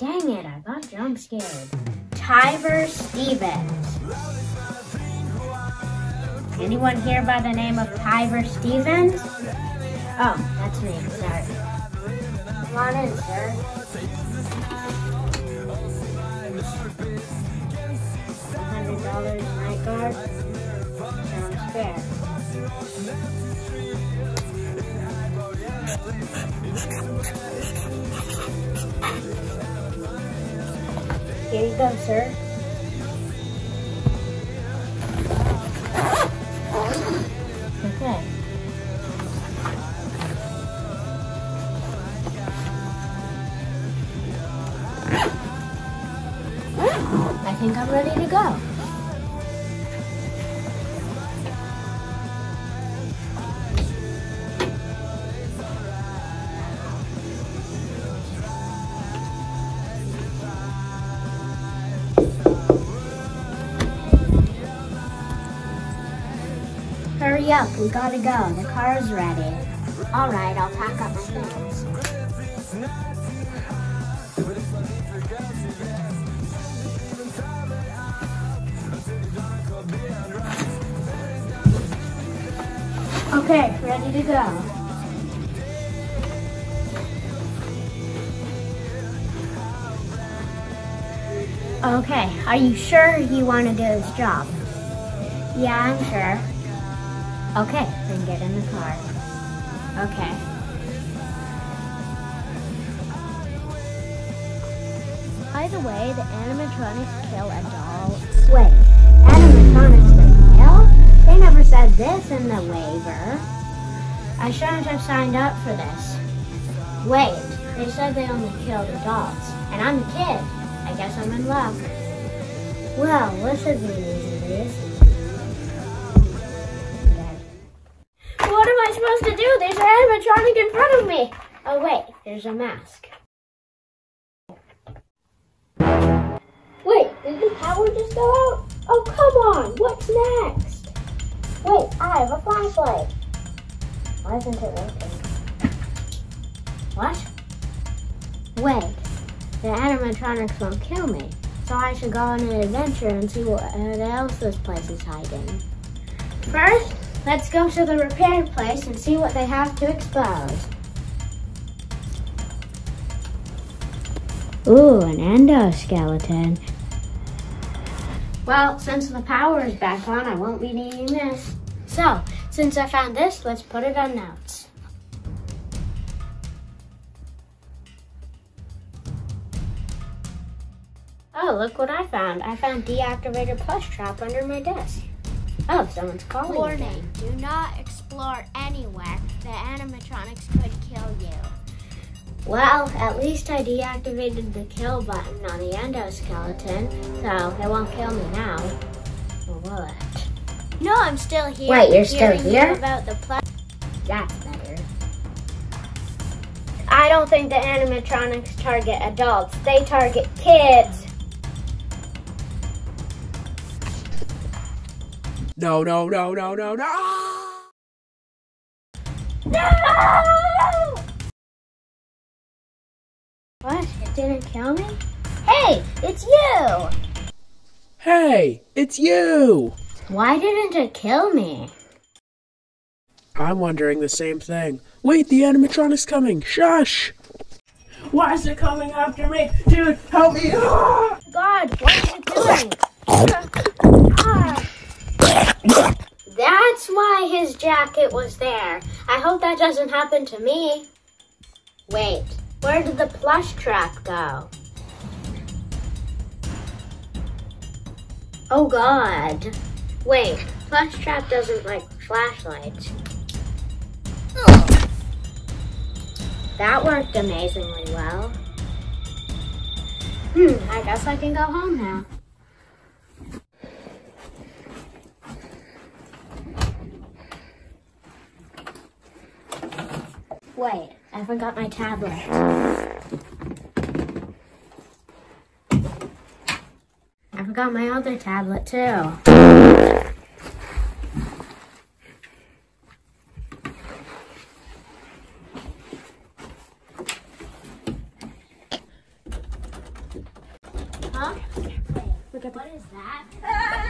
Dang it, I got jump scared. Tyver Stevens. Anyone here by the name of Tyver Stevens? Oh, that's me, sorry. Come on in, sir. $100 night guard? Sounds fair. Here you go, sir. Okay. I think I'm ready to go. Hurry up, we gotta go. The car's ready. All right, I'll pack up my things. Okay, ready to go. Okay, are you sure you want to do this job? Yeah, I'm sure. Okay, then get in the car. Okay. By the way, the animatronics kill adults. Wait, animatronics don't kill? They never said this in the waiver. I shouldn't have signed up for this. Wait, they said they only killed adults, and I'm a kid. I guess I'm in luck. Well, this should be easy, please. What am I supposed to do? There's an animatronic in front of me. Oh wait, there's a mask. Wait, did the power just go out? Oh, come on, what's next? Wait, I have a flashlight. Why isn't it working? What? Wait, the animatronics won't kill me, so I should go on an adventure and see what else this place is hiding. First, let's go to the repair place and see what they have to expose. Ooh, an endoskeleton. Well, since the power is back on, I won't be needing this. So, since I found this, let's put it on notes. Oh, look what I found. I found deactivated plush trap under my desk. Oh, someone's calling. Warning, do not explore anywhere. The animatronics could kill you. Well, at least I deactivated the kill button on the endoskeleton, so it won't kill me now. Or will it? No, I'm still here. Wait, you're still hearing here? you about the plush. That's better. I don't think the animatronics target adults. They target kids. No. No! What? It didn't kill me? Hey, it's you! Hey, it's you! Why didn't it kill me? I'm wondering the same thing. Wait, the animatronic's coming! Shush! Why is it coming after me? Dude, help me! God, what is it doing? That's why his jacket was there. I hope that doesn't happen to me. Wait, where did the plush trap go? Oh God. Wait, plush trap doesn't like flashlights. That worked amazingly well. I guess I can go home now. Wait, I forgot my tablet. I forgot my other tablet too. Huh? Look at What is that?